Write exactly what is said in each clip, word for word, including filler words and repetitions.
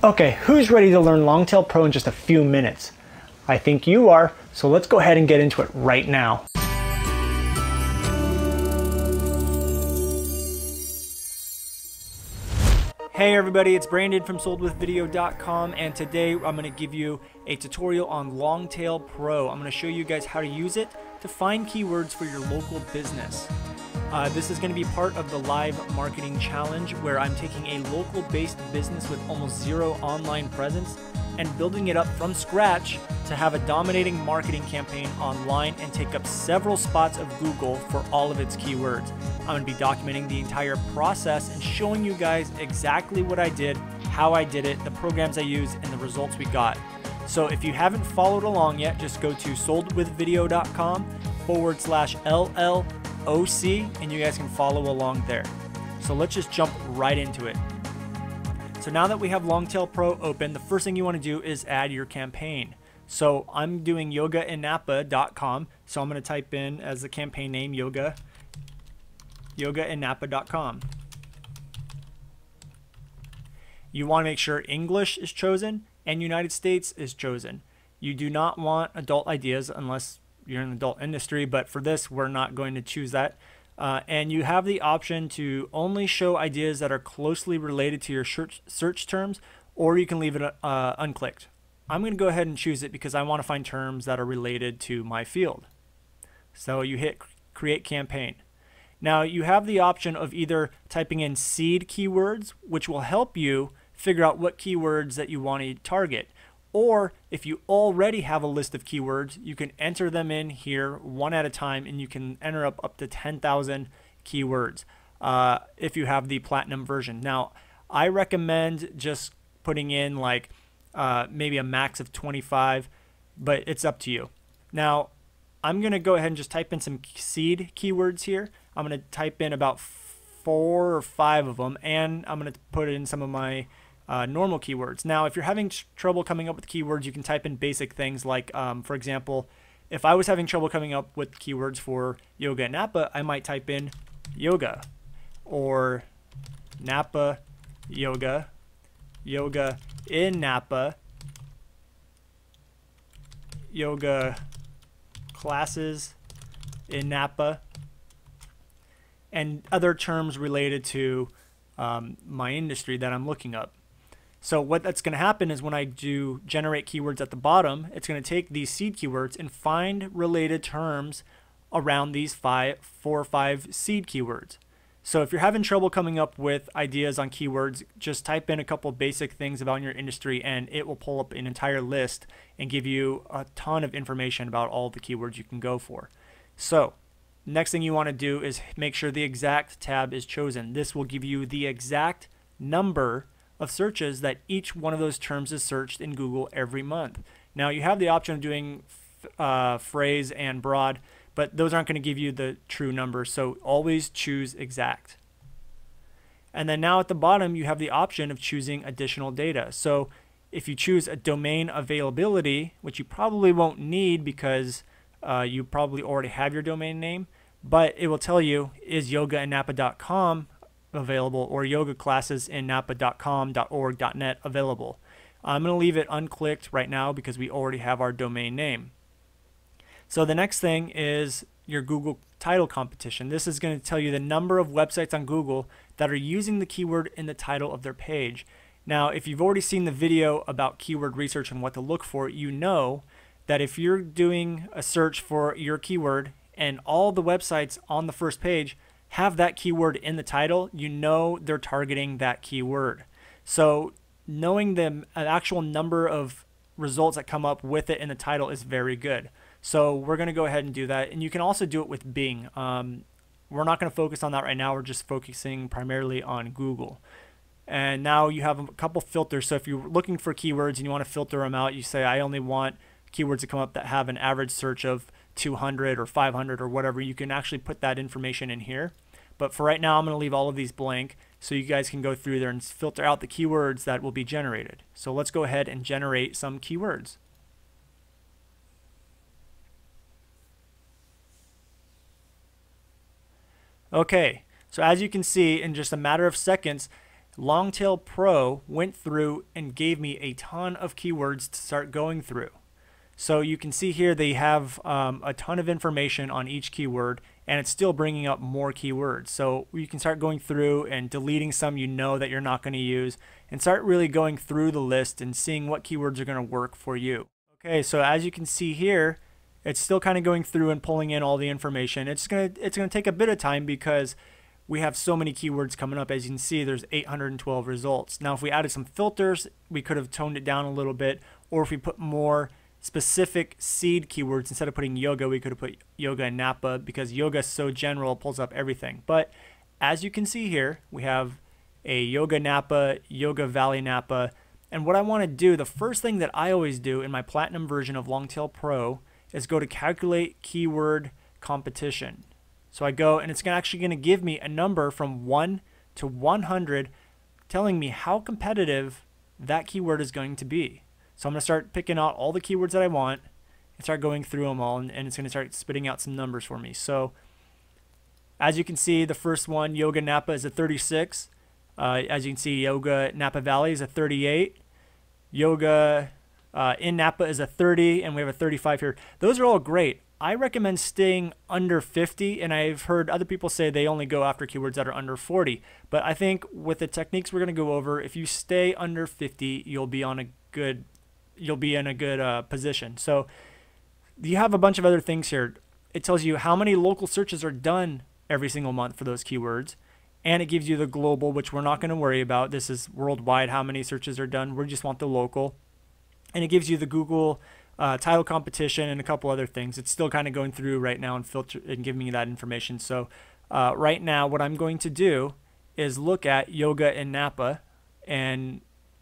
Okay, who's ready to learn Longtail Pro in just a few minutes? I think you are, so let's go ahead and get into it right now. Hey everybody, it's Brandon from sold with video dot com, and today I'm going to give you a tutorial on Longtail Pro. I'm going to show you guys how to use it to find keywords for your local business. Uh, this is going to be part of the live marketing challenge where I'm taking a local based business with almost zero online presence and building it up from scratch to have a dominating marketing campaign online and take up several spots of Google for all of its keywords. I'm going to be documenting the entire process and showing you guys exactly what I did, how I did it, the programs I used, and the results we got. So if you haven't followed along yet, just go to sold with video dot com forward slash L L O C and you guys can follow along there. So let's just jump right into it. So now that we have Longtail Pro open, the first thing you want to do is add your campaign. So I'm doing yoga in napa dot com. So I'm going to type in as the campaign name yoga, yoga in napa dot com. You want to make sure English is chosen and United States is chosen. You do not want adult ideas unless you're in the adult industry, but for this, we're not going to choose that. Uh, and you have the option to only show ideas that are closely related to your search, search terms, or you can leave it uh, unclicked. I'm going to go ahead and choose it because I want to find terms that are related to my field. So you hit create campaign. Now you have the option of either typing in seed keywords, which will help you figure out what keywords that you want to target. Or if you already have a list of keywords, you can enter them in here one at a time and you can enter up up to ten thousand keywords uh, if you have the platinum version. Now, I recommend just putting in like uh, maybe a max of twenty-five, but it's up to you. Now, I'm going to go ahead and just type in some seed keywords here. I'm going to type in about four or five of them, and I'm going to put in some of my Uh, normal keywords. Now, if you're having trouble coming up with keywords, you can type in basic things like, um, for example, if I was having trouble coming up with keywords for yoga in Napa, I might type in yoga or Napa yoga, yoga in Napa, yoga classes in Napa, and other terms related to um, my industry that I'm looking up. So what that's going to happen is when I do generate keywords at the bottom, it's going to take these seed keywords and find related terms around these five, four or five seed keywords. So if you're having trouble coming up with ideas on keywords, just type in a couple of basic things about your industry and it will pull up an entire list and give you a ton of information about all the keywords you can go for. So next thing you want to do is make sure the exact tab is chosen. This will give you the exact number of searches that each one of those terms is searched in Google every month. Now you have the option of doing uh, phrase and broad, but those aren't going to give you the true number, so always choose exact. And then now at the bottom you have the option of choosing additional data. So if you choose a domain availability, which you probably won't need because uh, you probably already have your domain name, but it will tell you is yoga in napa dot com available or yoga classes in napa dot com dot org dot net available. I'm going to leave it unclicked right now because we already have our domain name. So the next thing is your Google title competition. This is going to tell you the number of websites on Google that are using the keyword in the title of their page. Now, if you've already seen the video about keyword research and what to look for, you know that if you're doing a search for your keyword and all the websites on the first page have that keyword in the title, you know they're targeting that keyword. So knowing the actual number of results that come up with it in the title is very good. So we're going to go ahead and do that. And you can also do it with Bing. Um, we're not going to focus on that right now. We're just focusing primarily on Google. And now you have a couple filters. So if you're looking for keywords and you want to filter them out, you say, I only want keywords to come up that have an average search of two hundred or five hundred or whatever. You can actually put that information in here. But for right now, I'm going to leave all of these blank so you guys can go through there and filter out the keywords that will be generated. So let's go ahead and generate some keywords. Okay, so as you can see, in just a matter of seconds, Longtail Pro went through and gave me a ton of keywords to start going through. So you can see here they have um, a ton of information on each keyword, and it's still bringing up more keywords. So you can start going through and deleting some you know that you're not going to use, and start really going through the list and seeing what keywords are going to work for you. Okay, so as you can see here, it's still kind of going through and pulling in all the information. It's gonna it's gonna take a bit of time because we have so many keywords coming up. As you can see, there's eight hundred twelve results. Now, if we added some filters, we could have toned it down a little bit, or if we put more specific seed keywords, instead of putting yoga, we could have put yoga and Napa, because yoga is so general, it pulls up everything. But as you can see here, we have a yoga Napa, yoga Valley Napa. And what I want to do, the first thing that I always do in my platinum version of Longtail Pro is go to calculate keyword competition. So I go, and it's gonna actually going to give me a number from one to one hundred, telling me how competitive that keyword is going to be. So I'm going to start picking out all the keywords that I want and start going through them all, and, and it's going to start spitting out some numbers for me. So as you can see, the first one, Yoga Napa, is a thirty-six. Uh, as you can see, Yoga Napa Valley is a thirty-eight. Yoga uh, in Napa is a thirty, and we have a thirty-five here. Those are all great. I recommend staying under fifty, and I've heard other people say they only go after keywords that are under forty. But I think with the techniques we're going to go over, if you stay under fifty, you'll be on a good, you'll be in a good uh, position. So you have a bunch of other things here. It tells you how many local searches are done every single month for those keywords, and it gives you the global, which we're not going to worry about. This is worldwide, how many searches are done. We just want the local. And it gives you the Google uh, title competition and a couple other things. It's still kind of going through right now and filter and giving me that information. So uh, right now, what I'm going to do is look at yoga in Napa, and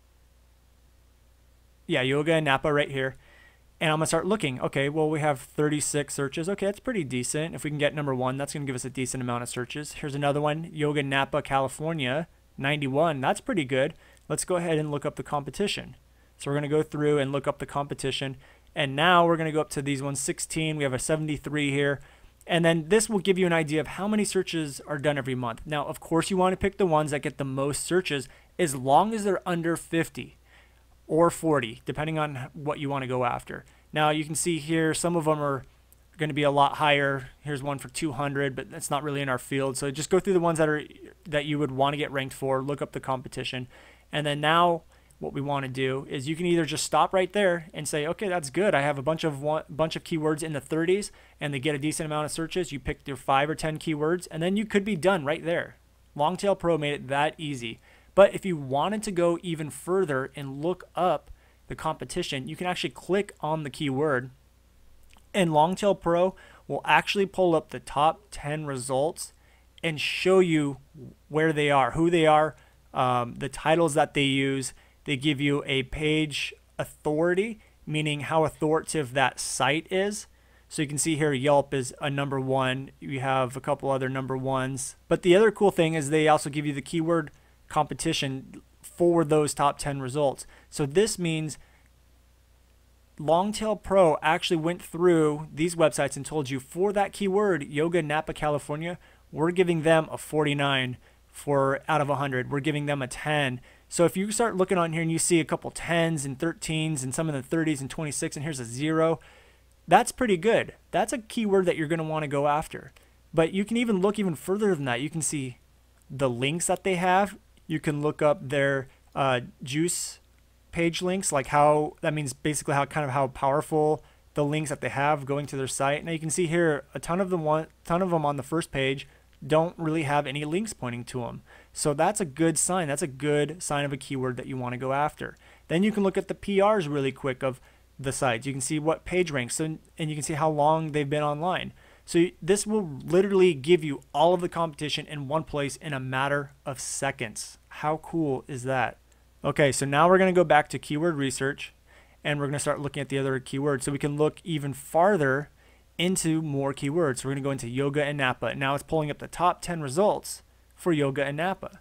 yeah, yoga in Napa right here. And I'm going to start looking. Okay, well, we have thirty-six searches. Okay, that's pretty decent. If we can get number one, that's going to give us a decent amount of searches. Here's another one, Yoga Napa, California, ninety-one. That's pretty good. Let's go ahead and look up the competition. So we're going to go through and look up the competition. And now we're going to go up to these ones, sixteen. We have a seventy-three here. And then this will give you an idea of how many searches are done every month. Now, of course, you want to pick the ones that get the most searches, as long as they're under fifty. Or forty, depending on what you want to go after. Now you can see here some of them are going to be a lot higher. Here's one for two hundred, but that's not really in our field. So just go through the ones that are that you would want to get ranked for, look up the competition, and then now what we want to do is you can either just stop right there and say, okay, that's good. I have a bunch of one, bunch of keywords in the thirties, and they get a decent amount of searches. You pick your five or ten keywords, and then you could be done right there. Longtail Pro made it that easy. But if you wanted to go even further and look up the competition, you can actually click on the keyword, and Longtail Pro will actually pull up the top ten results and show you where they are, who they are, um, the titles that they use. They give you a page authority, meaning how authoritative that site is. So you can see here Yelp is a number one. You have a couple other number ones. But the other cool thing is they also give you the keyword competition for those top ten results. So this means Longtail Pro actually went through these websites and told you for that keyword, Yoga Napa, California, we're giving them a forty-nine for out of one hundred. We're giving them a ten. So if you start looking on here and you see a couple tens and thirteens and some in the thirties and twenty-six, and here's a zero, that's pretty good. That's a keyword that you're going to want to go after. But you can even look even further than that. You can see the links that they have. You can look up their uh, juice page links, like how that means basically how kind of how powerful the links that they have going to their site. Now you can see here a ton of them, one ton of them on the first page don't really have any links pointing to them. So that's a good sign. That's a good sign of a keyword that you want to go after. Then you can look at the P Rs really quick of the sites. You can see what page ranks, so, and you can see how long they've been online. So this will literally give you all of the competition in one place in a matter of seconds. How cool is that? Okay, so now we're going to go back to keyword research, and we're going to start looking at the other keywords so we can look even farther into more keywords. So we're going to go into yoga and Napa. Now it's pulling up the top ten results for yoga and Napa.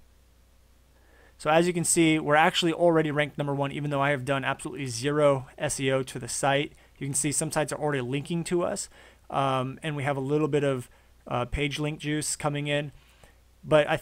So as you can see, we're actually already ranked number one, even though I have done absolutely zero S E O to the site. You can see some sites are already linking to us. Um, and we have a little bit of uh, page link juice coming in. But I think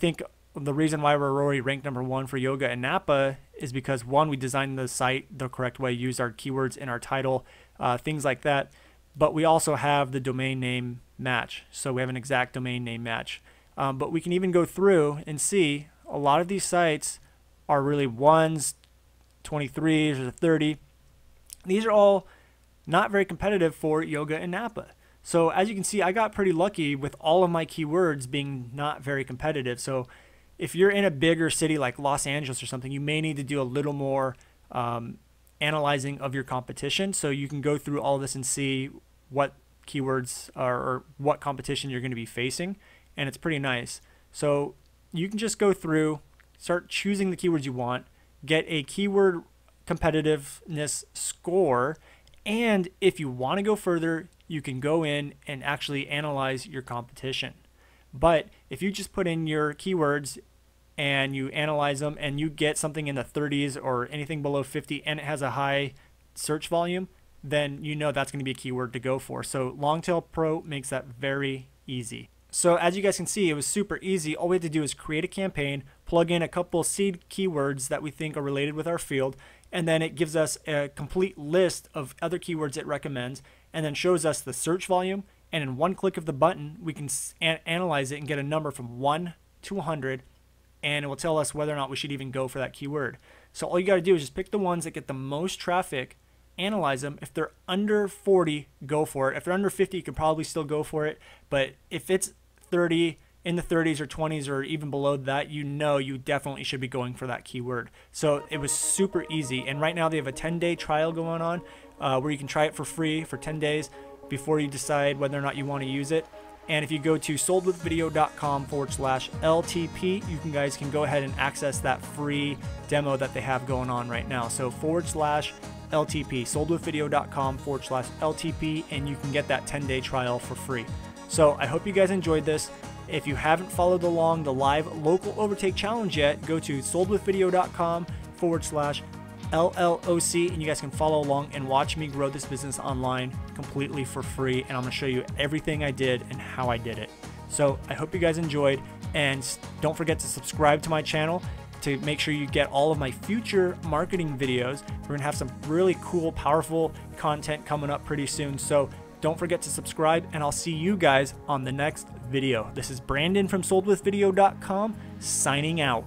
the reason why we're already ranked number one for yoga and Napa is because, one, we designed the site the correct way, used our keywords in our title, uh, things like that. But we also have the domain name match. So we have an exact domain name match. Um, but we can even go through and see a lot of these sites are really ones, twenty-threes, or thirty. These are all not very competitive for yoga and Napa. So as you can see, I got pretty lucky with all of my keywords being not very competitive. So if you're in a bigger city like Los Angeles or something, you may need to do a little more um, analyzing of your competition. So you can go through all this and see what keywords are, or what competition you're going to be facing. And it's pretty nice. So you can just go through, start choosing the keywords you want, get a keyword competitiveness score. And if you want to go further, you can go in and actually analyze your competition. But if you just put in your keywords and you analyze them and you get something in the thirties or anything below fifty and it has a high search volume, then you know that's going to be a keyword to go for. So Longtail Pro makes that very easy. So as you guys can see, it was super easy. All we had to do is create a campaign, plug in a couple seed keywords that we think are related with our field, and then it gives us a complete list of other keywords it recommends, and then shows us the search volume. And in one click of the button, we can an analyze it and get a number from one to one hundred, and it will tell us whether or not we should even go for that keyword. So all you got to do is just pick the ones that get the most traffic, analyze them. If they're under forty, go for it. If they're under fifty, you can probably still go for it. But if it's thirty, in the thirties or twenties or even below that, you know you definitely should be going for that keyword. So it was super easy. And right now they have a ten day trial going on uh, where you can try it for free for ten days before you decide whether or not you want to use it. And if you go to soldwithvideo.com forward slash LTP, you can guys can go ahead and access that free demo that they have going on right now. So forward slash LTP, soldwithvideo.com forward slash LTP, and you can get that ten day trial for free. So I hope you guys enjoyed this. If you haven't followed along the live local overtake challenge yet, go to soldwithvideo.com forward slash L L O C, and you guys can follow along and watch me grow this business online completely for free. And I'm going to show you everything I did and how I did it. So I hope you guys enjoyed, and don't forget to subscribe to my channel to make sure you get all of my future marketing videos. We're going to have some really cool, powerful content coming up pretty soon. So don't forget to subscribe, and I'll see you guys on the next video. This is Brandon from sold with video dot com signing out.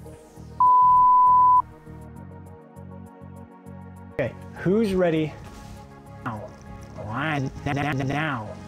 Okay, who's ready? Now. Now.